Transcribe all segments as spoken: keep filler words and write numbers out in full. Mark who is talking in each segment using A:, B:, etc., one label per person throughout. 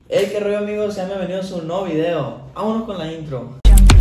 A: Hey, qué rollo amigos, sean bienvenidos a un nuevo video. Vámonos con la intro.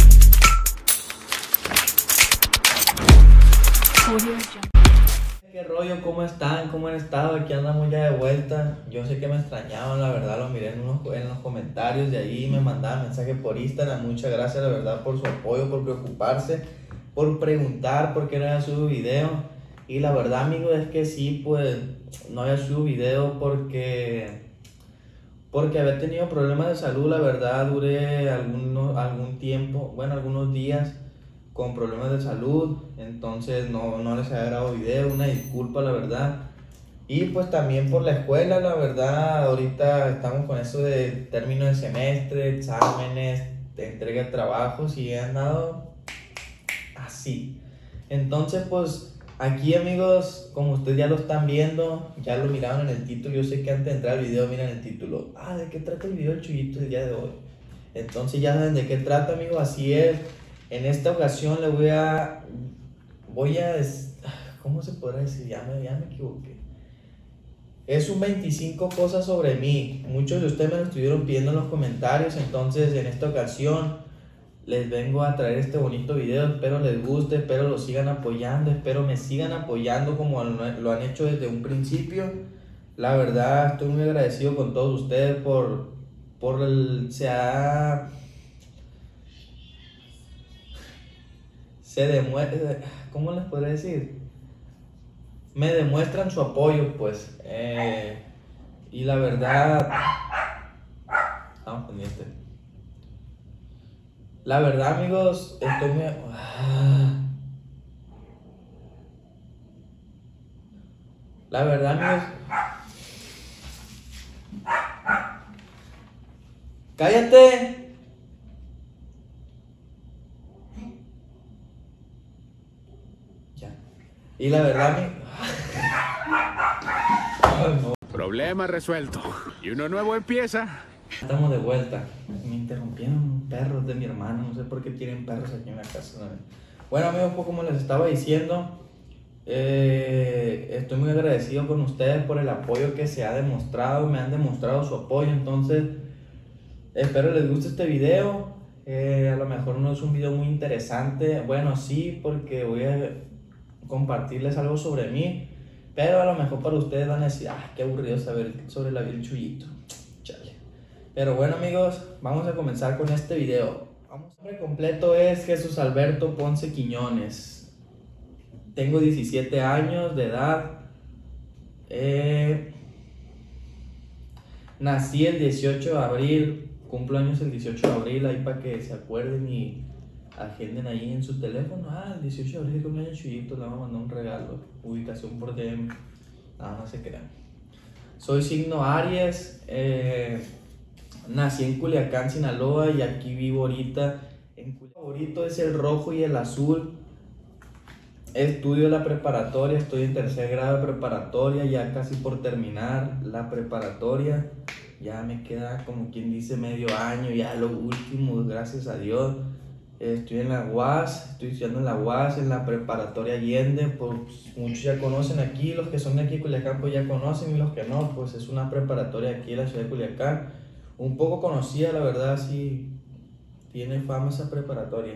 A: Qué rollo, ¿cómo están? ¿Cómo han estado? Aquí andamos ya de vuelta. Yo sé que me extrañaban, la verdad, lo miré en, unos, en los comentarios de ahí, me mandaban mensajes por Instagram. Muchas gracias, la verdad, por su apoyo, por preocuparse, por preguntar por qué no había subido video. Y la verdad, amigos, es que sí, pues, no había subido video porque... Porque había tenido problemas de salud, la verdad, duré algunos, algún tiempo, bueno, algunos días con problemas de salud, entonces no, no les había grabado video, una disculpa, la verdad. Y pues también por la escuela, la verdad, ahorita estamos con eso de término de semestre, exámenes, de entrega de trabajos y he andado así. Entonces, pues... Aquí amigos, como ustedes ya lo están viendo, ya lo miraron en el título, yo sé que antes de entrar al video miran el título. Ah, ¿de qué trata el video del Chuyito el día de hoy? Entonces ya saben de qué trata, amigos, así es. En esta ocasión le voy a... Voy a... ¿Cómo se podrá decir? Ya me, ya me equivoqué. Es un veinticinco cosas sobre mí. Muchos de ustedes me lo estuvieron pidiendo en los comentarios, entonces en esta ocasión... les vengo a traer este bonito video, espero les guste, espero lo sigan apoyando, espero me sigan apoyando como lo han hecho desde un principio. La verdad estoy muy agradecido con todos ustedes por, por el, se ha, se demuestra, ¿cómo les podría decir? Me demuestran su apoyo pues, eh, y la verdad, estamos pendientes. La verdad, amigos, estoy muy... La verdad, amigos... ¡Cállate! Ya. Y la verdad, amigos...
B: Problema resuelto. Y uno nuevo empieza.
A: Estamos de vuelta. Me interrumpieron perros de mi hermano. No sé por qué tienen perros aquí en la casa. Bueno, amigos, pues como les estaba diciendo, eh, estoy muy agradecido con ustedes por el apoyo que se ha demostrado. Me han demostrado su apoyo. Entonces, espero les guste este video. Eh, a lo mejor no es un video muy interesante. Bueno, sí, porque voy a compartirles algo sobre mí. Pero a lo mejor para ustedes van a decir, ah, qué aburrido saber sobre la vida del Chuyito. Chale. Pero bueno amigos, vamos a comenzar con este video. Mi nombre completo es Jesús Alberto Ponce Quiñones. Tengo diecisiete años de edad. Eh, nací el dieciocho de abril. Cumplo años el dieciocho de abril. Ahí para que se acuerden y agenden ahí en su teléfono. Ah, el dieciocho de abril cumpleaños Chuyito. Le vamos a mandar un regalo. Ubicación por D M. No, no se crean. Soy signo Aries. Eh... Nací en Culiacán, Sinaloa, y aquí vivo ahorita. En Culiacán. Mi favorito es el rojo y el azul. Estudio la preparatoria, estoy en tercer grado de preparatoria, ya casi por terminar la preparatoria. Ya me queda como quien dice medio año, ya lo último, gracias a Dios. Estoy en la U A S, estoy estudiando en la U A S, en la preparatoria Allende. Pues muchos ya conocen aquí, los que son de aquí de Culiacán pues ya conocen, y los que no, pues es una preparatoria aquí en la ciudad de Culiacán. Un poco conocida, la verdad, sí tiene fama esa preparatoria.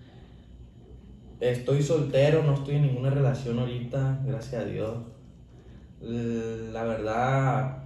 A: Estoy soltero, no estoy en ninguna relación ahorita, gracias a Dios. La verdad,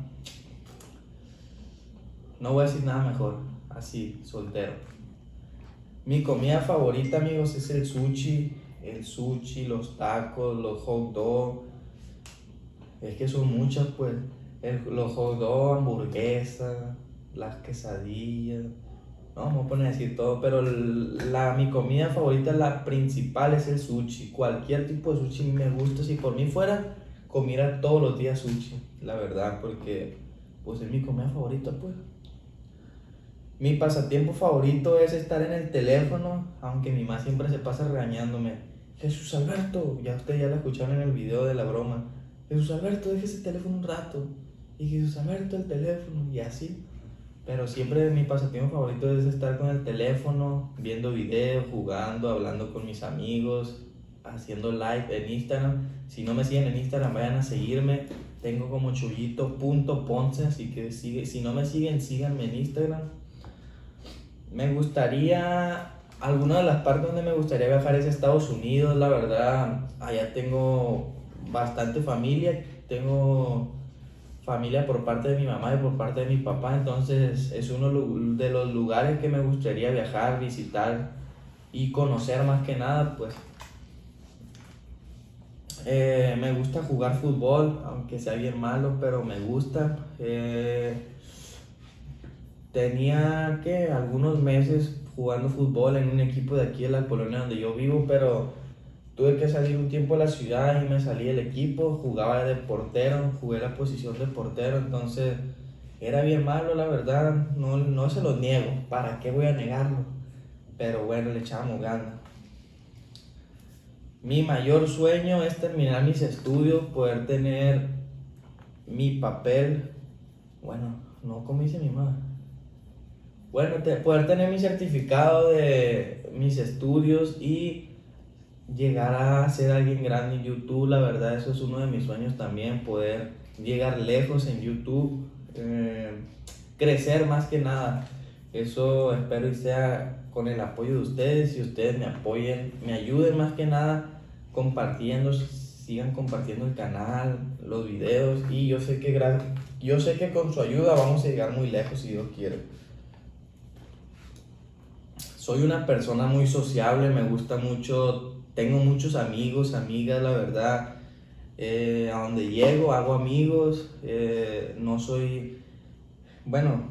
A: no voy a decir nada mejor, así, soltero. Mi comida favorita, amigos, es el sushi, el sushi, los tacos, los hot dogs. Es que son muchas, pues, el, los hot dogs, hamburguesas, las quesadillas, no, me voy a poner a decir todo, pero la, mi comida favorita, la principal, es el sushi. Cualquier tipo de sushi me gusta. Si por mí fuera, comiera todos los días sushi, la verdad, porque pues es mi comida favorita, pues. Mi pasatiempo favorito es estar en el teléfono, aunque mi mamá siempre se pasa regañándome. Jesús Alberto, ya ustedes ya la escucharon en el video de la broma. Jesús Alberto, deje ese teléfono un rato. Y Jesús Alberto, el teléfono, y así. Pero siempre mi pasatiempo favorito es estar con el teléfono, viendo videos, jugando, hablando con mis amigos, haciendo live en Instagram. Si no me siguen en Instagram, vayan a seguirme. tengo como chullito punto ponce, así que sigue, si no me siguen, síganme en Instagram. Me gustaría, alguna de las partes donde me gustaría viajar es Estados Unidos, la verdad, allá tengo bastante familia, tengo familia por parte de mi mamá y por parte de mi papá, entonces es uno de los lugares que me gustaría viajar, visitar y conocer más que nada, pues. Eh, me gusta jugar fútbol, aunque sea bien malo, pero me gusta. Eh, tenía que algunos meses jugando fútbol en un equipo de aquí de la colonia donde yo vivo, pero tuve que salir un tiempo a la ciudad y me salí del equipo. Jugaba de portero, jugué la posición de portero, entonces era bien malo, la verdad. No, no se lo niego, ¿para qué voy a negarlo? Pero bueno, le echábamos ganas. Mi mayor sueño es terminar mis estudios, poder tener mi papel, bueno, no como dice mi mamá, bueno, te, poder tener mi certificado de mis estudios y llegar a ser alguien grande en YouTube. La verdad, eso es uno de mis sueños también, poder llegar lejos en YouTube, eh, crecer más que nada. Eso espero y sea con el apoyo de ustedes, y ustedes me apoyen, me ayuden más que nada compartiendo, sigan compartiendo el canal, los videos, y yo sé que gra- yo sé que con su ayuda vamos a llegar muy lejos si Dios quiere. Soy una persona muy sociable, me gusta mucho, tengo muchos amigos, amigas, la verdad. Eh, a donde llego hago amigos, eh, no soy, bueno,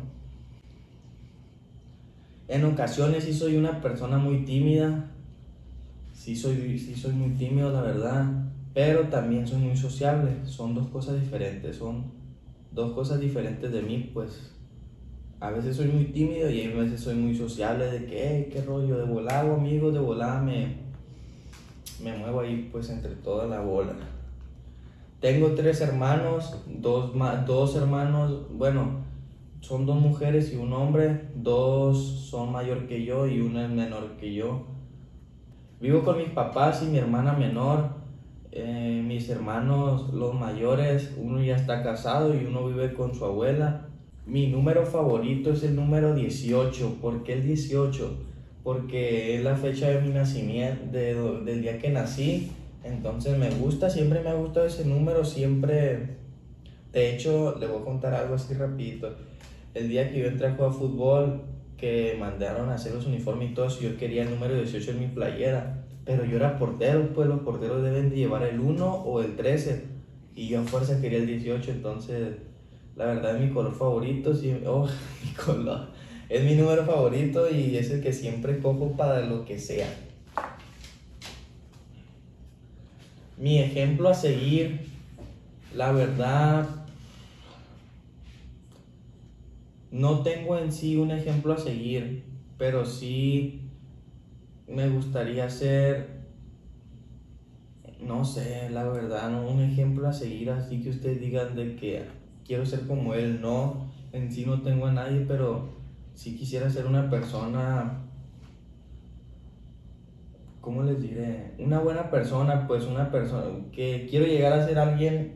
A: en ocasiones sí soy una persona muy tímida, sí soy, sí soy muy tímido, la verdad, pero también soy muy sociable. Son dos cosas diferentes, son dos cosas diferentes de mí, pues. A veces soy muy tímido y a veces soy muy sociable, de que, hey, qué rollo, de volada hago amigos, de volada me, me muevo ahí, pues, entre toda la bola. Tengo tres hermanos, dos, dos hermanos, bueno, son dos mujeres y un hombre, dos son mayor que yo y uno es menor que yo. Vivo con mis papás y mi hermana menor. Eh, mis hermanos, los mayores, uno ya está casado y uno vive con su abuela. Mi número favorito es el número dieciocho. ¿Por qué el dieciocho? Porque es la fecha de mi nacimiento, de, del día que nací. Entonces me gusta, siempre me ha gustado ese número, siempre. De hecho, le voy a contar algo así rapidito. El día que yo entré a jugar fútbol, que mandaron a hacer los uniformes y todo eso, yo quería el número dieciocho en mi playera, pero yo era portero, pues los porteros deben de llevar el uno o el trece, y yo a fuerza quería el dieciocho, entonces la verdad es mi color favorito, sí, oh, mi color, es mi número favorito y es el que siempre cojo para lo que sea. Mi ejemplo a seguir, la verdad, no tengo en sí un ejemplo a seguir, pero sí me gustaría ser, no sé, la verdad, no un ejemplo a seguir, así que ustedes digan de que quiero ser como él. No, en sí no tengo a nadie, pero sí quisiera ser una persona, ¿cómo les diré? Una buena persona, pues una persona que quiero llegar a ser alguien,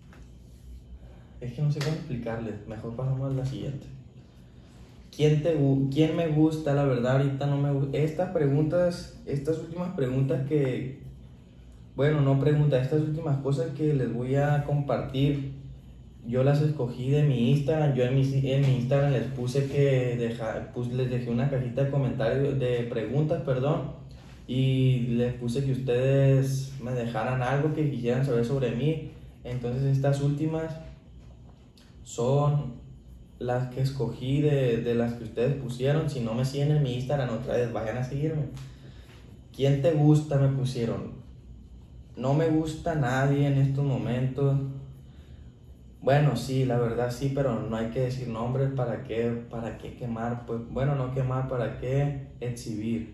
A: es que no sé cómo explicarles, mejor pasamos a la siguiente. ¿Quién, te, ¿Quién me gusta? La verdad, ahorita no me gusta. Estas preguntas, estas últimas preguntas que, bueno, no preguntas, estas últimas cosas que les voy a compartir, yo las escogí de mi Instagram. Yo en mi, en mi Instagram les puse que deja, pues, les dejé una cajita de comentarios, de preguntas, perdón, y les puse que ustedes me dejaran algo que quisieran saber sobre mí. Entonces estas últimas son las que escogí de, de las que ustedes pusieron. Si no me siguen en mi Instagram otra vez, vayan a seguirme. ¿Quién te gusta? Me pusieron. No me gusta nadie en estos momentos. Bueno, sí, la verdad sí, pero no hay que decir nombres. ¿Para qué? ¿Para qué quemar? Pues bueno, no quemar, ¿para qué exhibir?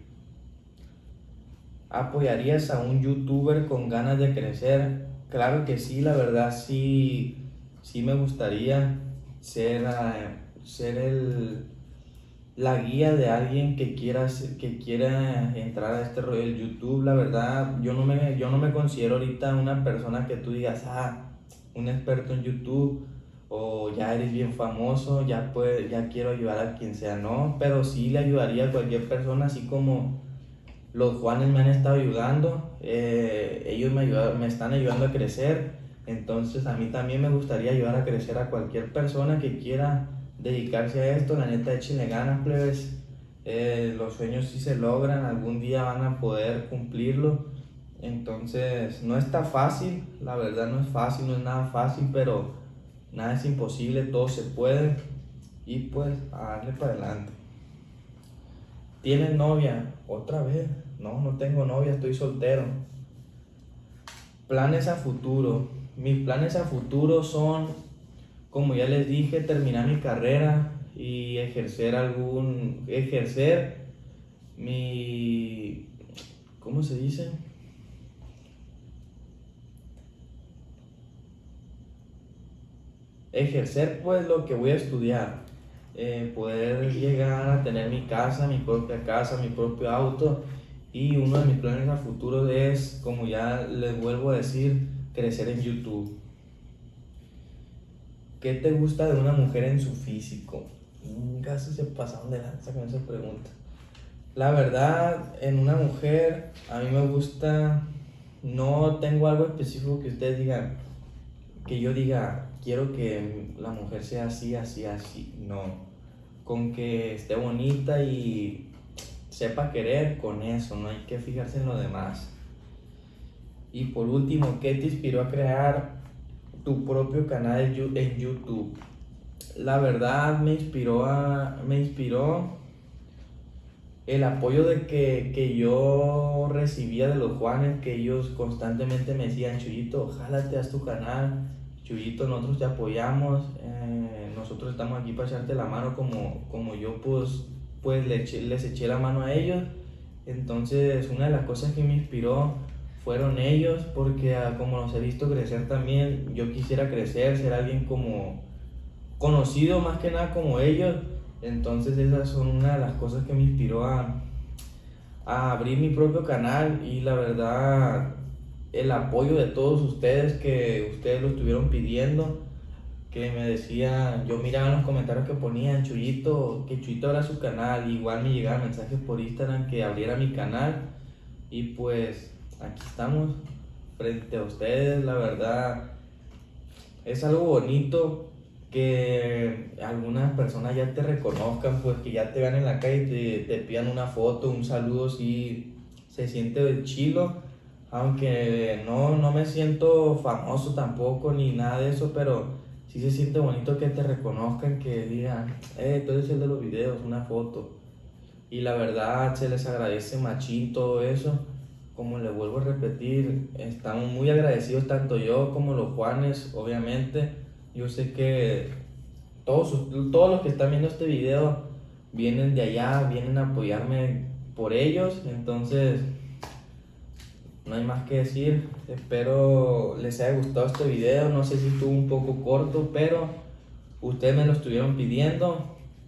A: ¿Apoyarías a un youtuber con ganas de crecer? Claro que sí, la verdad sí, sí me gustaría ser, uh, ser el, la guía de alguien que quiera, que quiera entrar a este rollo del YouTube. La verdad, yo no me, yo no me considero ahorita una persona que tú digas, ah, un experto en YouTube, o ya eres bien famoso, ya, puede, ya quiero ayudar a quien sea, no, pero sí le ayudaría a cualquier persona, así como los Juanes me han estado ayudando, eh, ellos me, ayudan, me están ayudando a crecer, entonces a mí también me gustaría ayudar a crecer a cualquier persona que quiera dedicarse a esto. La neta, échenle ganas, plebes, eh, los sueños sí se logran, algún día van a poder cumplirlo, entonces no está fácil, la verdad no es fácil, no es nada fácil, pero nada es imposible, todo se puede, y pues a darle para adelante. ¿Tienes novia? Otra vez. No, no tengo novia, estoy soltero. Planes a futuro. Mis planes a futuro son, como ya les dije, terminar mi carrera y ejercer algún, ejercer mi, ¿cómo se dice? Ejercer pues lo que voy a estudiar. Eh, poder llegar a tener mi casa, mi propia casa, mi propio auto, y uno de mis planes a futuro es, como ya les vuelvo a decir, crecer en YouTube. ¿Qué te gusta de una mujer en su físico? Casi se pasaron de lanza con esa pregunta. La verdad, en una mujer a mí me gusta, no tengo algo específico que ustedes digan, que yo diga, quiero que la mujer sea así, así, así, no. Con que esté bonita y sepa querer, con eso, no hay que fijarse en lo demás. Y por último, ¿qué te inspiró a crear tu propio canal en YouTube? La verdad me inspiró, a, me inspiró el apoyo de que, que yo recibía de los Juanes, que ellos constantemente me decían, Chuyito, jálate, haz tu canal, Chuyito, nosotros te apoyamos, eh, nosotros estamos aquí para echarte la mano, como, como yo pues, pues les, eché, les eché la mano a ellos. Entonces una de las cosas que me inspiró fueron ellos, porque como los he visto crecer también, yo quisiera crecer, ser alguien como conocido más que nada como ellos. Entonces esas son una de las cosas que me inspiró a, a abrir mi propio canal, y la verdad el apoyo de todos ustedes, que ustedes lo estuvieron pidiendo, que me decían, yo miraba en los comentarios que ponían, Chuyito, que Chuyito abra su canal, igual me llegaban mensajes por Instagram que abriera mi canal, y pues aquí estamos frente a ustedes. La verdad es algo bonito que algunas personas ya te reconozcan, pues que ya te vean en la calle y te, te pidan una foto, un saludo, sí se siente chilo. Aunque no, no me siento famoso tampoco ni nada de eso, pero sí se siente bonito que te reconozcan, que digan, eh, tú eres el de los videos, una foto. Y la verdad se les agradece machín todo eso. Como les vuelvo a repetir, estamos muy agradecidos tanto yo como los Juanes, obviamente. Yo sé que todos, todos los que están viendo este video vienen de allá, vienen a apoyarme por ellos, entonces no hay más que decir. Espero les haya gustado este video. No sé si estuvo un poco corto, pero ustedes me lo estuvieron pidiendo.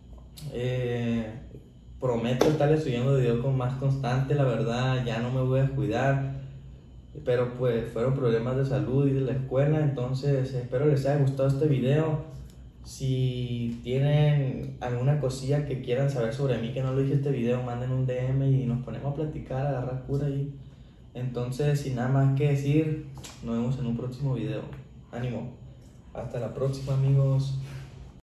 A: Eh, prometo estarles subiendo videos con más constante. La verdad ya no me voy a descuidar, pero pues fueron problemas de salud y de la escuela. Entonces espero les haya gustado este video. Si tienen alguna cosilla que quieran saber sobre mí que no lo dije en este video, manden un D M y nos ponemos a platicar, a agarrar cura ahí. Entonces, sin nada más que decir, nos vemos en un próximo video. Ánimo. Hasta la próxima, amigos.